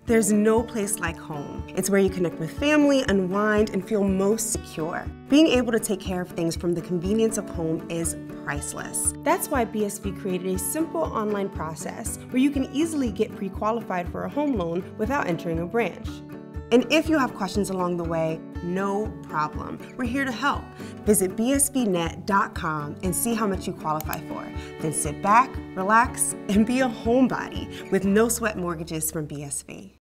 There's no place like home. It's where you connect with family, unwind, and feel most secure. Being able to take care of things from the convenience of home is priceless. That's why BSV created a simple online process where you can easily get pre-qualified for a home loan without entering a branch. And if you have questions along the way, no problem. We're here to help. Visit bsvnet.com and see how much you qualify for. Then sit back, relax, and be a homebody with no sweat mortgages from BSV.